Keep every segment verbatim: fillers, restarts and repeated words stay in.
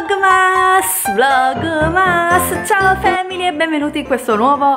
Vlogmas, Vlogmas, ciao family e benvenuti in questo nuovo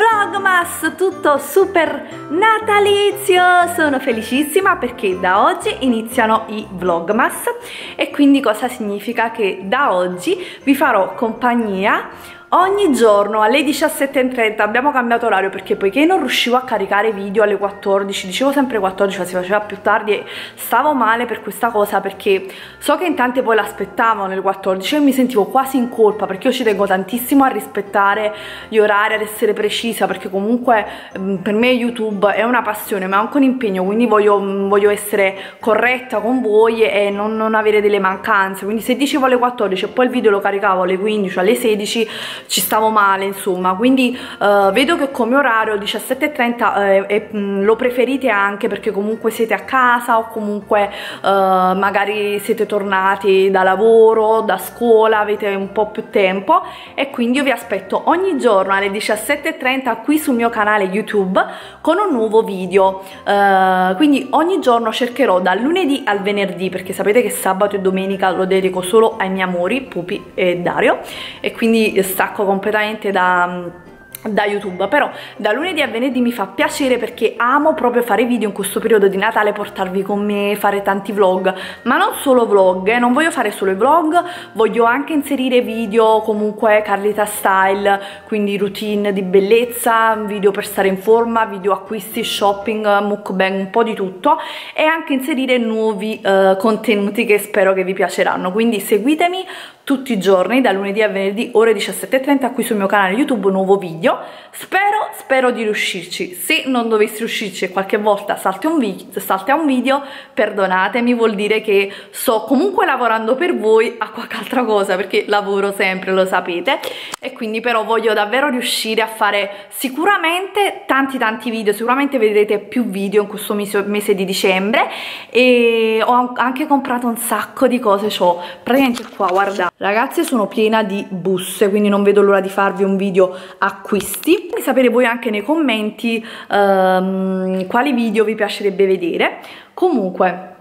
Vlogmas tutto super natalizio. Sono felicissima perché da oggi iniziano i Vlogmas e quindi cosa significa? Che da oggi vi farò compagnia ogni giorno alle diciassette e trenta. Abbiamo cambiato orario perché poiché non riuscivo a caricare video alle quattordici, dicevo sempre quattordici ma si faceva più tardi e stavo male per questa cosa, perché so che in tante poi l'aspettavano alle quattordici e mi sentivo quasi in colpa, perché io ci tengo tantissimo a rispettare gli orari, ad essere precisa, perché comunque per me YouTube è una passione ma anche un impegno, quindi voglio, voglio essere corretta con voi e non, non avere delle mancanze. Quindi se dicevo alle quattordici e poi il video lo caricavo alle quindici, alle sedici, ci stavo male insomma. Quindi uh, vedo che come orario diciassette e trenta eh, eh, lo preferite anche perché comunque siete a casa o comunque uh, magari siete tornati da lavoro, da scuola, avete un po' più tempo, e quindi io vi aspetto ogni giorno alle diciassette e trenta qui sul mio canale YouTube con un nuovo video. Uh, quindi ogni giorno cercherò dal lunedì al venerdì, perché sapete che sabato e domenica lo dedico solo ai miei amori Pupi e Dario, e quindi sta completamente da, da YouTube. Però da lunedì a venerdì mi fa piacere perché amo proprio fare video in questo periodo di Natale, portarvi con me, fare tanti vlog, ma non solo vlog, eh. Non voglio fare solo i vlog, voglio anche inserire video comunque Carlita Style, quindi routine di bellezza, video per stare in forma, video acquisti, shopping, mukbang, un po' di tutto, e anche inserire nuovi uh, contenuti che spero che vi piaceranno. Quindi seguitemi tutti i giorni da lunedì a venerdì ore diciassette e trenta qui sul mio canale YouTube, nuovo video. Spero, spero di riuscirci. Se non dovessi riuscirci e qualche volta salta un, video, salta un video, perdonatemi, vuol dire che sto comunque lavorando per voi a qualche altra cosa, perché lavoro sempre, lo sapete, e quindi però voglio davvero riuscire a fare sicuramente tanti tanti video. Sicuramente vedrete più video in questo mese di dicembre, e ho anche comprato un sacco di cose. C'ho praticamente qua, guardate ragazzi, sono piena di buste, quindi non vedo l'ora di farvi un video acquisti. Quindi sapere voi anche nei commenti um, quali video vi piacerebbe vedere. Comunque,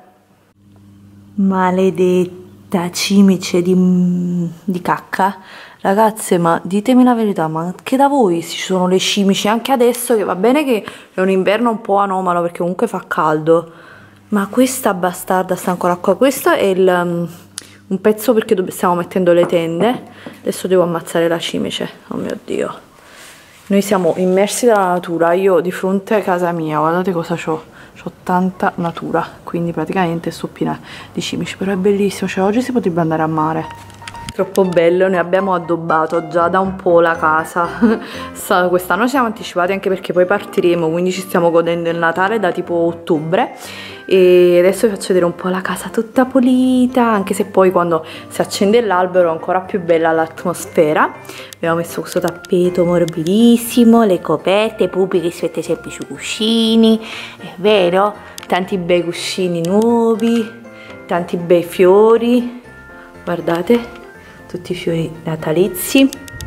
maledetta cimice di, di cacca, ragazze, ma ditemi la verità, ma anche da voi ci sono le cimici anche adesso, che va bene che è un inverno un po' anomalo perché comunque fa caldo, ma questa bastarda sta ancora qua. Questo è il um, un pezzo perché stiamo mettendo le tende. Adesso devo ammazzare la cimice, oh mio Dio. Noi siamo immersi dalla natura, io di fronte a casa mia, guardate cosa c'ho, c'ho tanta natura, quindi praticamente sto piena di cimici, però è bellissimo, cioè oggi si potrebbe andare a mare. Troppo bello, noi abbiamo addobbato già da un po' la casa. Quest'anno siamo anticipati anche perché poi partiremo, quindi ci stiamo godendo il Natale da tipo ottobre. E adesso vi faccio vedere un po' la casa tutta pulita, anche se poi quando si accende l'albero è ancora più bella l'atmosfera. Abbiamo messo questo tappeto morbidissimo, le coperte, Pupi che si mette sempre sui cuscini, è vero? Tanti bei cuscini nuovi, tanti bei fiori, guardate, tutti i fiori natalizi,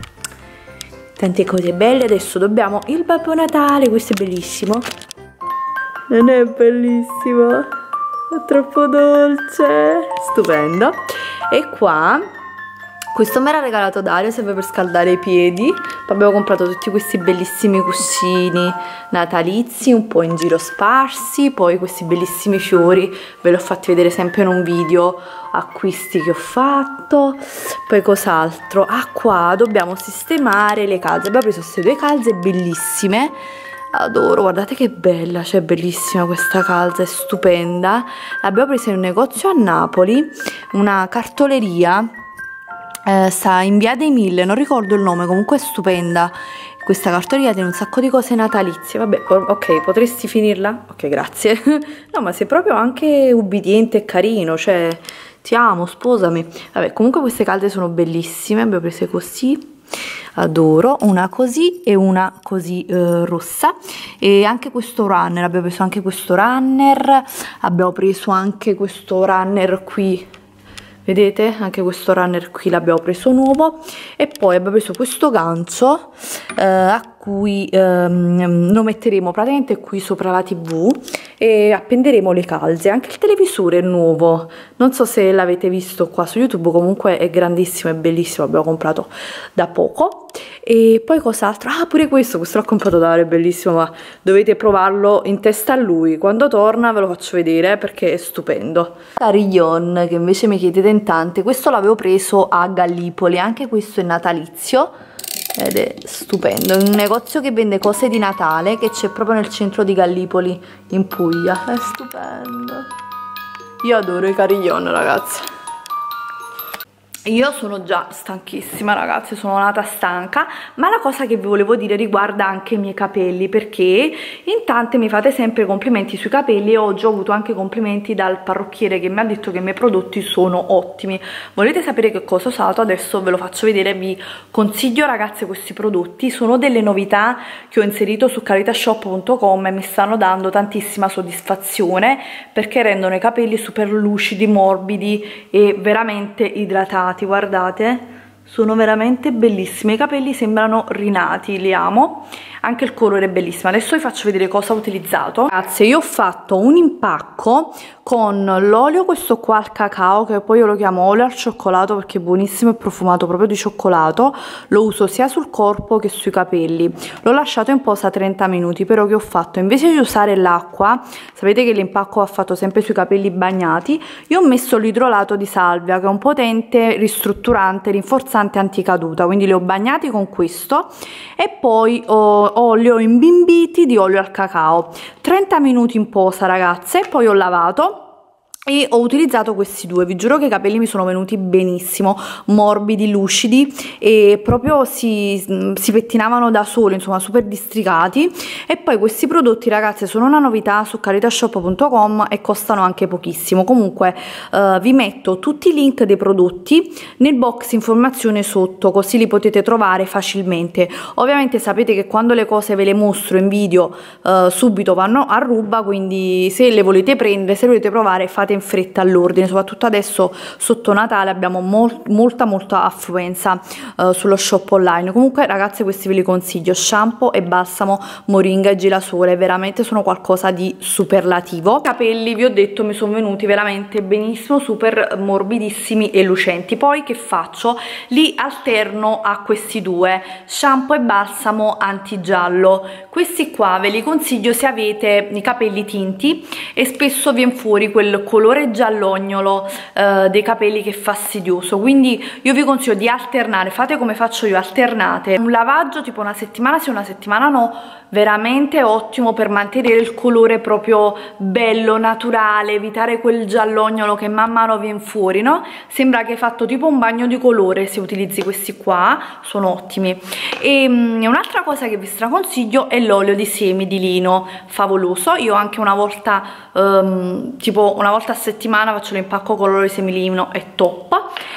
tante cose belle. Adesso dobbiamo il Babbo Natale, questo è bellissimo. Non è bellissimo? È troppo dolce, stupendo. E qua questo me l'ha regalato Dario, serve per scaldare i piedi. Poi abbiamo comprato tutti questi bellissimi cuscini natalizi un po' in giro sparsi, poi questi bellissimi fiori ve li ho fatti vedere sempre in un video acquisti che ho fatto. Poi cos'altro? Ah, qua dobbiamo sistemare le calze. Abbiamo preso queste due calze bellissime, adoro, guardate che bella, cioè bellissima questa calza, è stupenda. L'abbiamo presa in un negozio a Napoli, una cartoleria, eh, sta in via dei Mille, non ricordo il nome, comunque è stupenda questa cartoleria, tiene un sacco di cose natalizie. Vabbè, ok, potresti finirla? Ok, grazie. No, ma sei proprio anche ubbidiente e carino, cioè ti amo, sposami. Vabbè, comunque queste calze sono bellissime, abbiamo prese così, adoro, una così e una così eh, rossa. E anche questo runner, abbiamo preso anche questo runner, abbiamo preso anche questo runner qui, vedete, anche questo runner qui l'abbiamo preso nuovo. E poi abbiamo preso questo gancio eh, a cui ehm, lo metteremo praticamente qui sopra la tv, e appenderemo le calze. Anche il televisore è nuovo, non so se l'avete visto qua su YouTube, comunque è grandissimo, è bellissimo, abbiamo comprato da poco. E poi cos'altro? Ah, pure questo, questo l'ho comprato da Ore, è bellissimo, ma dovete provarlo in testa a lui. Quando torna ve lo faccio vedere perché è stupendo. Carillon, che invece mi chiedete in tante, questo l'avevo preso a Gallipoli, anche questo è natalizio ed è stupendo, è un negozio che vende cose di Natale che c'è proprio nel centro di Gallipoli in Puglia, è stupendo. Io adoro i carillon, ragazzi. Io sono già stanchissima, ragazzi, sono nata stanca, ma la cosa che vi volevo dire riguarda anche i miei capelli, perché in tante mi fate sempre complimenti sui capelli e oggi ho avuto anche complimenti dal parrucchiere che mi ha detto che i miei prodotti sono ottimi. Volete sapere che cosa ho usato? Adesso ve lo faccio vedere, vi consiglio, ragazzi, questi prodotti, sono delle novità che ho inserito su caritashop punto com e mi stanno dando tantissima soddisfazione perché rendono i capelli super lucidi, morbidi e veramente idratati. Guardate, sono veramente bellissimi, i capelli sembrano rinati, li amo, anche il colore è bellissimo. Adesso vi faccio vedere cosa ho utilizzato. Ragazzi, io ho fatto un impacco con l'olio, questo qua al cacao, che poi io lo chiamo olio al cioccolato perché è buonissimo e profumato proprio di cioccolato. Lo uso sia sul corpo che sui capelli. L'ho lasciato in posa trenta minuti, però che ho fatto? Invece di usare l'acqua, sapete che l'impacco va fatto sempre sui capelli bagnati, io ho messo l'idrolato di salvia, che è un potente ristrutturante, rinforzante anticaduta, quindi li ho bagnati con questo e poi ho, ho, li ho imbimbiti di olio al cacao. trenta minuti in posa, ragazze, e poi ho lavato e ho utilizzato questi due. Vi giuro che i capelli mi sono venuti benissimo, morbidi, lucidi e proprio si, si pettinavano da soli, insomma super districati. E poi questi prodotti, ragazzi, sono una novità su caritashop punto com e costano anche pochissimo. Comunque eh, vi metto tutti i link dei prodotti nel box informazione sotto, così li potete trovare facilmente. Ovviamente sapete che quando le cose ve le mostro in video eh, subito vanno a ruba, quindi se le volete prendere, se volete provare, fate in fretta all'ordine. Soprattutto adesso sotto Natale abbiamo mol molta molta affluenza uh, sullo shop online. Comunque, ragazzi, questi ve li consiglio: shampoo e balsamo moringa e girasole, veramente sono qualcosa di superlativo. I capelli, vi ho detto, mi sono venuti veramente benissimo, super morbidissimi e lucenti. Poi che faccio? Li alterno a questi due, shampoo e balsamo antigiallo. Questi qua ve li consiglio se avete i capelli tinti e spesso viene fuori quel colore giallognolo eh, dei capelli che è fastidioso, quindi io vi consiglio di alternare, fate come faccio io, alternate un lavaggio tipo una settimana sì, una settimana no, veramente ottimo per mantenere il colore proprio bello, naturale, evitare quel giallognolo che man mano viene fuori, no? Sembra che hai fatto tipo un bagno di colore se utilizzi questi qua, sono ottimi. E um, un'altra cosa che vi straconsiglio è l'olio di semi di lino, favoloso. Io anche una volta um, tipo una volta a settimana faccio l'impacco con l'olio di semi di lino, è top.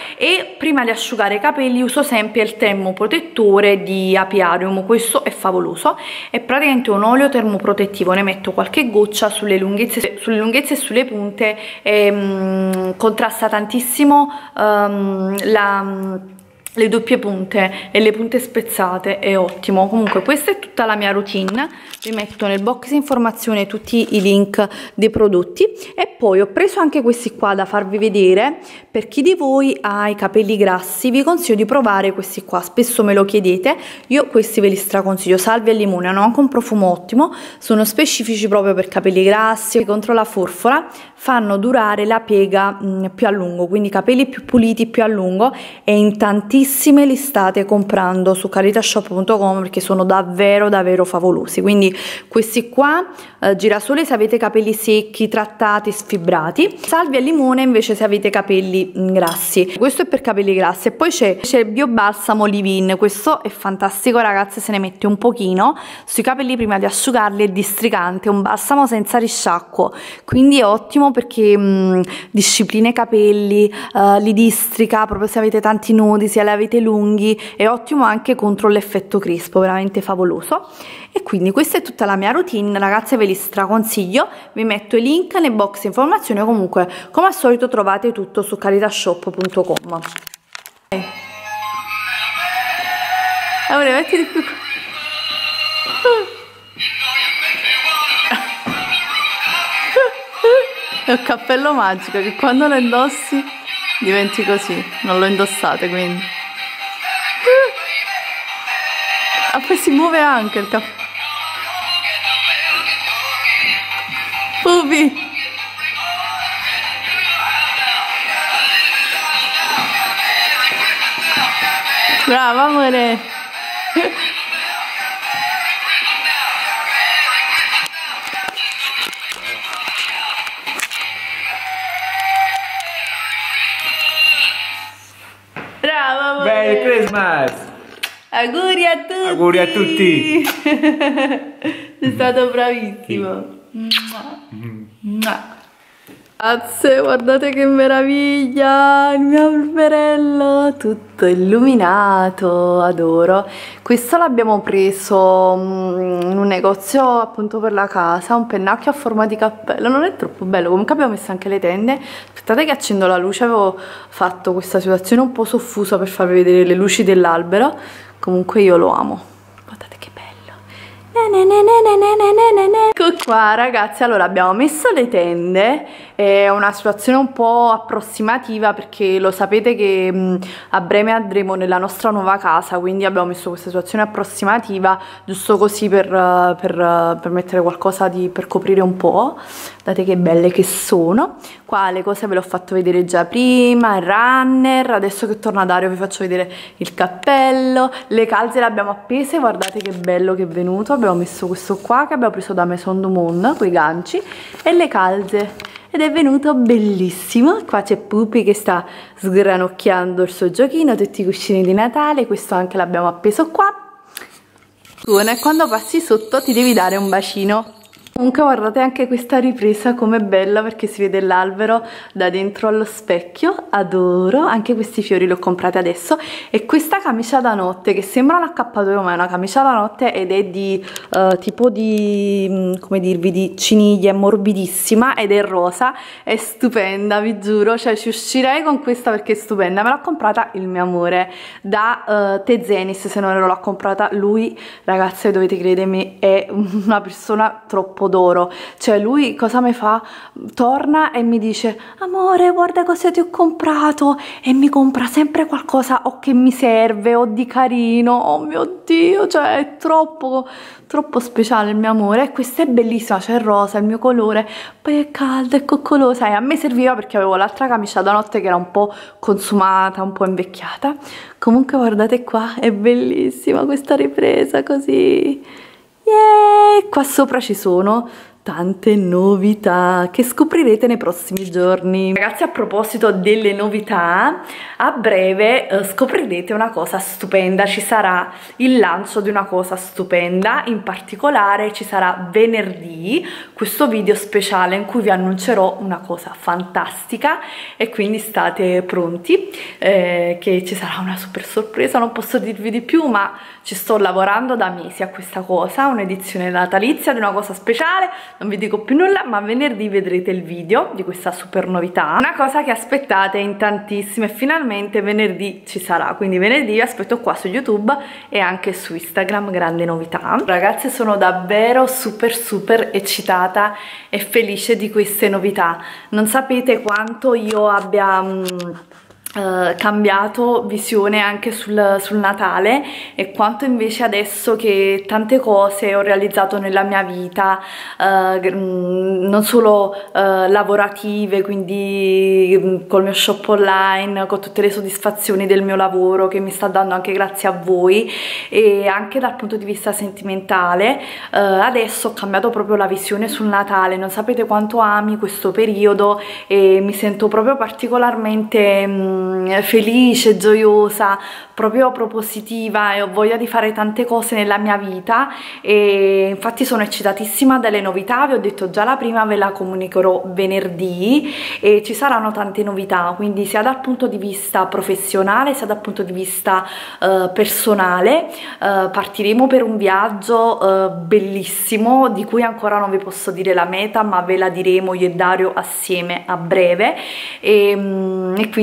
E prima di asciugare i capelli uso sempre il termoprotettore di Apiarium, questo è favoloso, è praticamente un olio termoprotettivo, ne metto qualche goccia sulle lunghezze, sulle lunghezze e sulle punte e um, contrasta tantissimo um, la... le doppie punte e le punte spezzate, è ottimo. Comunque questa è tutta la mia routine, vi metto nel box informazione tutti i link dei prodotti e poi ho preso anche questi qua da farvi vedere. Per chi di voi ha i capelli grassi vi consiglio di provare questi qua, spesso me lo chiedete, io questi ve li straconsiglio, salvia e limone, hanno anche un profumo ottimo, sono specifici proprio per capelli grassi, contro la forfora, fanno durare la piega mh, più a lungo, quindi capelli più puliti più a lungo, e in tantissime li state comprando su caritashop punto com perché sono davvero davvero favolosi. Quindi questi qua, eh, girasole se avete capelli secchi, trattati, sfibrati, salvia e limone invece se avete capelli mh, grassi. Questo è per capelli grassi. E poi c'è il biobalsamo Livin, questo è fantastico, ragazze, se ne mette un pochino sui capelli prima di asciugarli, è districante, un balsamo senza risciacquo, quindi è ottimo perché mh, disciplina i capelli, uh, li districa proprio se avete tanti nodi, se li avete lunghi, è ottimo anche contro l'effetto crespo, veramente favoloso. E quindi questa è tutta la mia routine, ragazze, ve li straconsiglio, vi metto i link nel box informazione, comunque come al solito trovate tutto su caritashop punto com. Allora, metti di più. È un cappello magico che quando lo indossi diventi così. Non lo indossate quindi. Ah, poi si muove anche il cappello. Pupi! Brava amore! Brava amore! Merry Christmas! Auguri a tutti! Auguri a tutti! Sei stato bravissimo! Sì. Grazie, guardate che meraviglia, il mio alberello tutto illuminato, adoro. Questo l'abbiamo preso in un negozio appunto per la casa, un pennacchio a forma di cappello, non è troppo bello. Comunque abbiamo messo anche le tende. Aspettate che accendo la luce, avevo fatto questa situazione un po' soffusa per farvi vedere le luci dell'albero. Comunque io lo amo, guardate che bello. Ecco qua ragazzi, allora abbiamo messo le tende, è una situazione un po' approssimativa perché lo sapete che mh, a breve andremo nella nostra nuova casa, quindi abbiamo messo questa situazione approssimativa giusto così per, uh, per, uh, per mettere qualcosa di, per coprire un po'. Guardate che belle che sono. Qua le cose ve l'ho fatto vedere già prima, il runner, adesso che torna Dario vi faccio vedere il cappello, le calze le abbiamo appese, guardate che bello che è venuto, abbiamo messo questo qua che abbiamo preso da Maison du Monde, quei ganci, e le calze, ed è venuto bellissimo. Qua c'è Pupi che sta sgranocchiando il suo giochino, tutti i cuscini di Natale, questo anche l'abbiamo appeso qua. E quando passi sotto ti devi dare un bacino. Comunque guardate anche questa ripresa com'è bella, perché si vede l'albero da dentro allo specchio, adoro. Anche questi fiori li ho comprati adesso. E questa camicia da notte che sembra un accappatoio ma è una camicia da notte ed è di uh, tipo di, come dirvi, di ciniglia, è morbidissima ed è rosa, è stupenda, vi giuro, cioè ci uscirei con questa perché è stupenda. Me l'ha comprata il mio amore da uh, Tezenis, se non l'ho comprata lui. Ragazze, dovete credermi, è una persona troppo d'oro, cioè lui cosa mi fa? Torna e mi dice amore guarda cosa ti ho comprato, e mi compra sempre qualcosa o che mi serve o di carino, oh mio Dio, cioè è troppo troppo speciale il mio amore. E questa è bellissima, cioè è rosa, il mio colore, poi è calda, è coccolosa, e a me serviva perché avevo l'altra camicia da notte che era un po' consumata, un po' invecchiata. Comunque guardate qua, è bellissima questa ripresa così. Yeah! Qua sopra ci sono tante novità che scoprirete nei prossimi giorni. Ragazzi, a proposito delle novità, a breve eh, scoprirete una cosa stupenda, ci sarà il lancio di una cosa stupenda, in particolare ci sarà venerdì questo video speciale in cui vi annuncerò una cosa fantastica, e quindi state pronti eh, che ci sarà una super sorpresa. Non posso dirvi di più, ma ci sto lavorando da mesi a questa cosa, un'edizione natalizia di una cosa speciale. Non vi dico più nulla, ma venerdì vedrete il video di questa super novità, una cosa che aspettate in tantissime, e finalmente venerdì ci sarà. Quindi venerdì vi aspetto qua su YouTube e anche su Instagram, grande novità. Ragazze, sono davvero super super eccitata e felice di queste novità. Non sapete quanto io abbia mh, Uh, cambiato visione anche sul, sul Natale, e quanto invece adesso che tante cose ho realizzato nella mia vita, uh, non solo uh, lavorative, quindi col mio shop online, con tutte le soddisfazioni del mio lavoro che mi sta dando anche grazie a voi, e anche dal punto di vista sentimentale, uh, adesso ho cambiato proprio la visione sul Natale. Non sapete quanto ami questo periodo e mi sento proprio particolarmente mh, felice, gioiosa, proprio propositiva, e ho voglia di fare tante cose nella mia vita. E infatti sono eccitatissima dalle novità. Vi ho detto già la prima, ve la comunicherò venerdì, e ci saranno tante novità, quindi sia dal punto di vista professionale sia dal punto di vista uh, personale. Uh, partiremo per un viaggio uh, bellissimo, di cui ancora non vi posso dire la meta, ma ve la diremo io e Dario assieme a breve, e, um, e quindi ci sono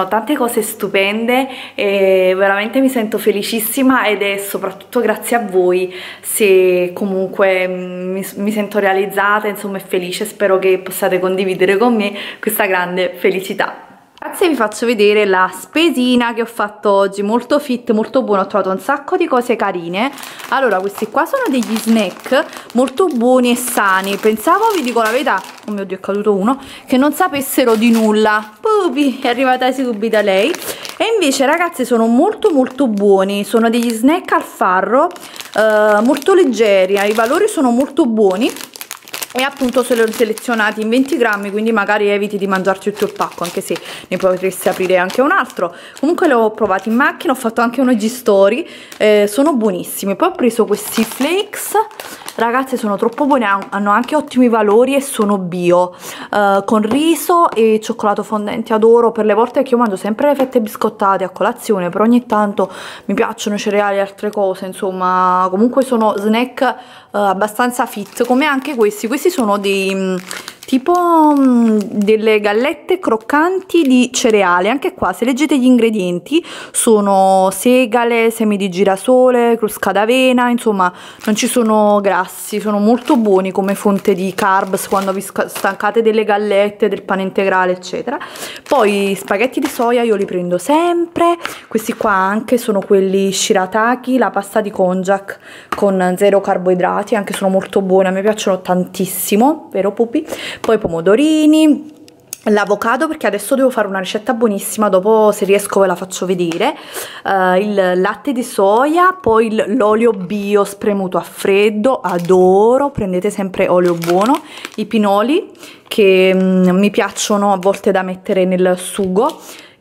sono tante cose stupende e veramente mi sento felicissima, ed è soprattutto grazie a voi se comunque mi, mi sento realizzata, insomma, e felice. Spero che possiate condividere con me questa grande felicità. Ragazzi, vi faccio vedere la spesina che ho fatto oggi, molto fit, molto buono, ho trovato un sacco di cose carine. Allora, questi qua sono degli snack molto buoni e sani. Pensavo, vi dico la verità, oh mio Dio, è caduto uno, che non sapessero di nulla. Pupi, è arrivata subito lei. E invece, ragazzi, sono molto molto buoni, sono degli snack al farro, eh, molto leggeri, i valori sono molto buoni. E appunto sono selezionati in venti grammi, quindi magari eviti di mangiarci tutto il pacco, anche se ne potresti aprire anche un altro. Comunque li ho provati in macchina, ho fatto anche un I G story, eh, sono buonissimi. Poi ho preso questi flakes, ragazzi, sono troppo buoni, hanno anche ottimi valori e sono bio, eh, con riso e cioccolato fondente. Adoro, per le volte che io mangio sempre le fette biscottate a colazione, però ogni tanto mi piacciono cereali e altre cose, insomma. Comunque sono snack Uh, abbastanza fit, come anche questi. Questi sono dei mh, tipo mh, delle gallette croccanti di cereale. Anche qua, se leggete gli ingredienti, sono segale, semi di girasole, crusca d'avena, insomma non ci sono grassi, sono molto buoni come fonte di carbs quando vi stancate delle gallette, del pane integrale, eccetera. Poi spaghetti di soia io li prendo sempre. Questi qua anche sono quelli shirataki, la pasta di konjac con zero carboidrati, anche sono molto buone, a me piacciono tantissimo, vero Pupi? Poi pomodorini, l'avocado, perché adesso devo fare una ricetta buonissima, dopo se riesco ve la faccio vedere, uh, il latte di soia, poi l'olio bio spremuto a freddo, adoro, prendete sempre olio buono, i pinoli che mm, mi piacciono a volte da mettere nel sugo,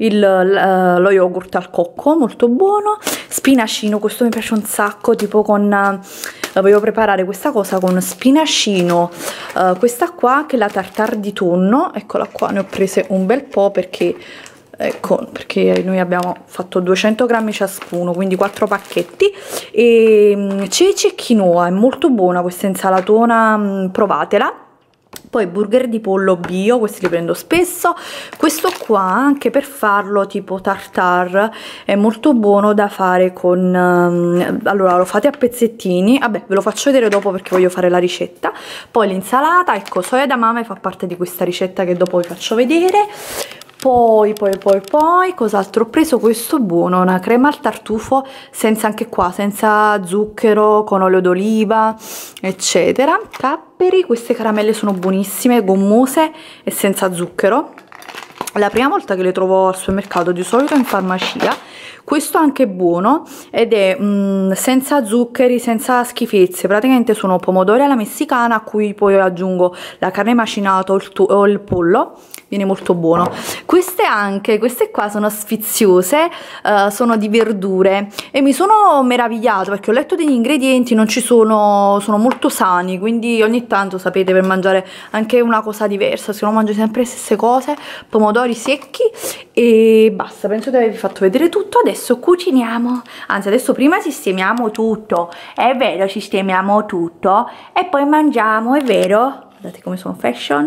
lo yogurt al cocco, molto buono, spinacino, questo mi piace un sacco, tipo con uh, voglio preparare questa cosa con spinacino, uh, questa qua che è la tartare di tonno, eccola qua, ne ho prese un bel po' perché ecco, perché noi abbiamo fatto duecento grammi ciascuno, quindi quattro pacchetti, e um, ceci e quinoa, è molto buona questa insalatona, um, provatela. Poi burger di pollo bio, questi li prendo spesso. Questo qua anche per farlo tipo tartare è molto buono da fare con um, allora lo fate a pezzettini, vabbè ve lo faccio vedere dopo perché voglio fare la ricetta. Poi l'insalata, ecco, soia d'amame fa parte di questa ricetta che dopo vi faccio vedere. Poi, poi, poi, poi, cos'altro ho preso? Questo buono, una crema al tartufo, senza, anche qua, senza zucchero, con olio d'oliva, eccetera. Capperi, queste caramelle sono buonissime, gommose e senza zucchero. La prima volta che le trovo al supermercato, di solito in farmacia. Questo anche è buono ed è mm, senza zuccheri, senza schifezze, praticamente sono pomodori alla messicana a cui poi aggiungo la carne macinata o il, o il pollo, viene molto buono. Queste anche, queste qua sono sfiziose, uh, sono di verdure e mi sono meravigliata perché ho letto degli ingredienti, non ci sono, sono molto sani, quindi ogni tanto sapete, per mangiare anche una cosa diversa, se no mangio sempre le stesse cose, pomodori secchi e basta. Penso di avervi fatto vedere tutto. Adesso cuciniamo, anzi adesso prima sistemiamo tutto, è vero, sistemiamo tutto e poi mangiamo, è vero? Guardate come sono fashion.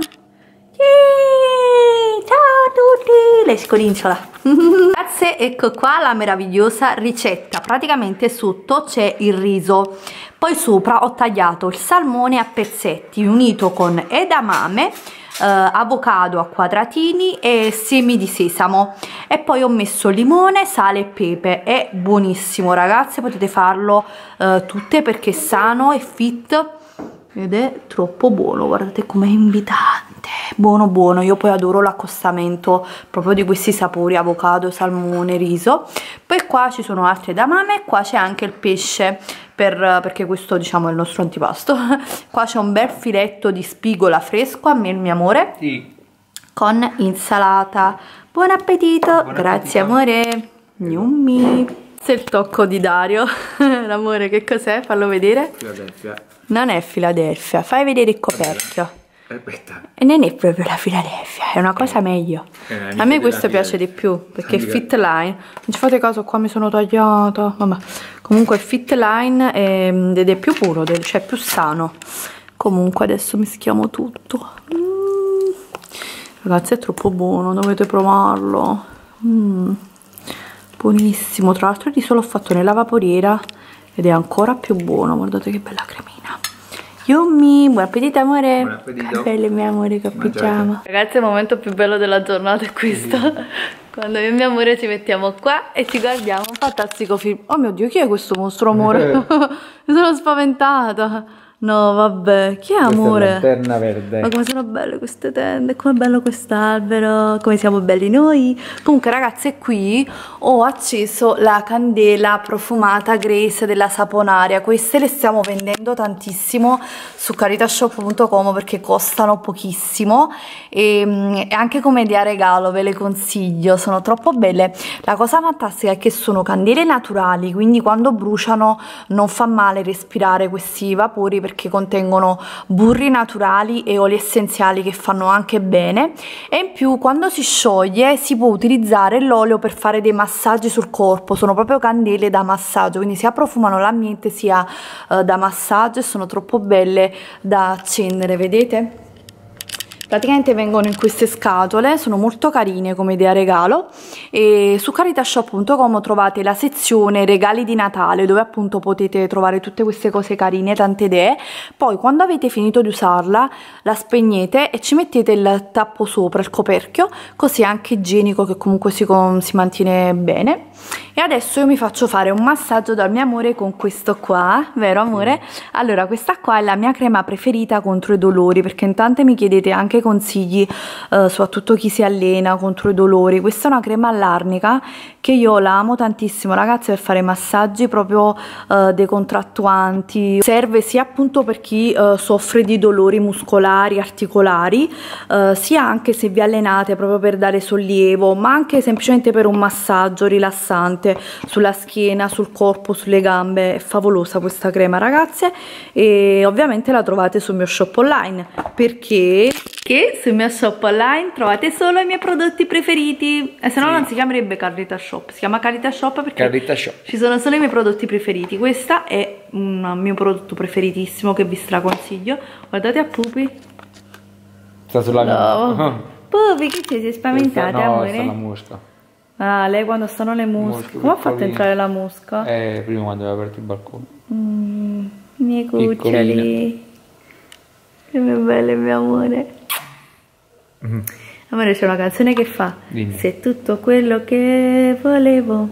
Yay! Ciao a tutti! Lei scorinzola. Grazie, ecco qua la meravigliosa ricetta. Praticamente sotto c'è il riso, poi sopra ho tagliato il salmone a pezzetti unito con edamame, Uh, avocado a quadratini e semi di sesamo, e poi ho messo limone, sale e pepe. È buonissimo, ragazze, potete farlo uh, tutte perché è sano e fit ed è troppo buono. Guardate com'è invitante, buono buono. Io poi adoro l'accostamento proprio di questi sapori, avocado, salmone, riso. Poi qua ci sono altre edamame, qua c'è anche il pesce per, perché questo diciamo è il nostro antipasto. Qua c'è un bel filetto di spigola fresco, a me il mio amore, sì, con insalata. Buon appetito. Buon grazie appetito, amore. Gnummi. Questo è il tocco di Dario. L'amore, che cos'è? Fallo vedere. Filadelfia. Non è Filadelfia, fai vedere il coperchio. Aspetta. E non è proprio la Filadelfia, è una cosa meglio. Eh, a me questo piace di più perché è fit line. Non ci fate caso, qua mi sono tagliata. Vabbè. Comunque è fit line ed è più puro, cioè più sano. Comunque adesso mischiamo tutto. Mm. Ragazzi, è troppo buono, dovete provarlo. mm, buonissimo. Tra l'altro il riso l'ho fatto nella vaporiera ed è ancora più buono. Guardate che bella cremina. Yummy, buon appetito amore. Buon appetito. Che bello mio amore, che appoggiamo. Ragazzi, il momento più bello della giornata è questo. Sì. Quando io e mio amore ci mettiamo qua e ci guardiamo un fantastico film. Oh mio Dio, chi è questo mostro amore? Mi sono spaventata. No vabbè, chi è amore? Questa è lanterna verde. Ma come sono belle queste tende, com'è bello quest'albero, come siamo belli noi. Comunque ragazze, qui ho acceso la candela profumata Grace della Saponaria. Queste le stiamo vendendo tantissimo su caritashop punto com perché costano pochissimo e, e anche come idea regalo ve le consiglio, sono troppo belle. La cosa fantastica è che sono candele naturali, quindi quando bruciano non fa male respirare questi vapori perché contengono burri naturali e oli essenziali che fanno anche bene, e in più quando si scioglie si può utilizzare l'olio per fare dei massaggi sul corpo. Sono proprio candele da massaggio, quindi sia profumano l'ambiente sia uh, da massaggio, e sono troppo belle da accendere, vedete? Praticamente vengono in queste scatole, sono molto carine come idea regalo, e su caritashop punto com trovate la sezione regali di Natale dove appunto potete trovare tutte queste cose carine, tante idee. Poi quando avete finito di usarla la spegnete e ci mettete il tappo sopra, il coperchio, così è anche igienico, che comunque si, si mantiene bene. E adesso io mi faccio fare un massaggio dal mio amore con questo qua, vero amore? Allora, questa qua è la mia crema preferita contro i dolori, perché in tante mi chiedete anche consigli, eh, soprattutto chi si allena, contro i dolori. Questa è una crema all'arnica che io la amo tantissimo, ragazzi, per fare massaggi proprio eh, decontrattuanti. Serve sia appunto per chi eh, soffre di dolori muscolari, articolari, eh, sia anche se vi allenate, proprio per dare sollievo, ma anche semplicemente per un massaggio rilassante sulla schiena, sul corpo, sulle gambe. È favolosa questa crema, ragazze, e ovviamente la trovate sul mio shop online, perché che sul mio shop online trovate solo i miei prodotti preferiti, e se no sì, non si chiamerebbe Carita Shop, si chiama Carita Shop perché Carita Shop. Ci sono solo i miei prodotti preferiti. Questa è un mio prodotto preferitissimo che vi straconsiglio. Guardate a Pupi, sta sulla no. mia Pupi, che ci sei spaventate, no, amore? Sta la mosca. Ah, lei quando stanno le mosche. Come ha fatto a entrare la mosca? Eh, prima quando aveva aperto il balcone. Mm, miei cuccioli. Che belle, mio amore. Mm. Amore, c'è una canzone che fa: dimmi. Se tutto quello che volevo.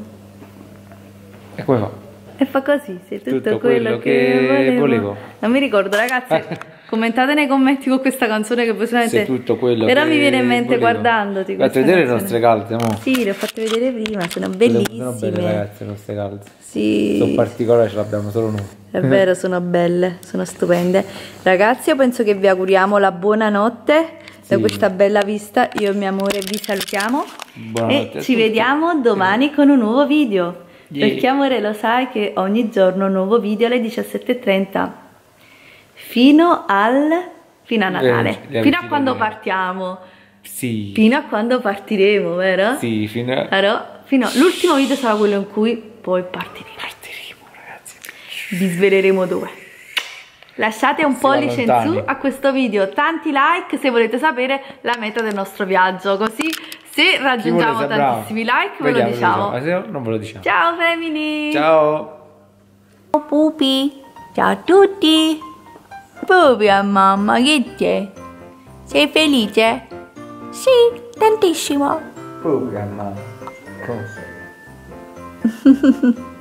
E come fa? E fa così: se tutto, tutto quello, quello che, che volevo. volevo. Non mi ricordo, ragazzi. Commentate nei commenti con questa canzone che possibilmente. Se tutto quello però che mi viene in mente volevo. guardandoti. Fatti vedere canzone. Le nostre calze, mo. Sì, le ho fatte vedere prima, sono bellissime. Sono belle, ragazze, le nostre calze. Sì. Sono particolari, ce l'abbiamo solo noi. È vero, sono belle, sono stupende. Ragazzi, io penso che vi auguriamo la buonanotte. Da questa bella vista io e mio amore vi salutiamo. Buonanotte e ci vediamo domani con un nuovo video. Yeah. Perché amore, lo sai che ogni giorno un nuovo video alle diciassette e trenta fino al fino a Natale, le, le fino a quando partiamo. Sì. Fino a quando partiremo, vero? Sì, fino a... Però, fino l'ultimo video sarà quello in cui poi partiremo. Partiremo, ragazzi. Vi sveleremo dove. Lasciate un pollice in su a questo video, tanti like se volete sapere la meta del nostro viaggio, così se raggiungiamo tantissimi like ve lo diciamo. Ma se no non ve lo diciamo. Ciao family. Ciao. Ciao Pupi. Ciao a tutti. Pupi a mamma, che c'è? Sei felice? Sì, tantissimo. Pupi a mamma. Cosa?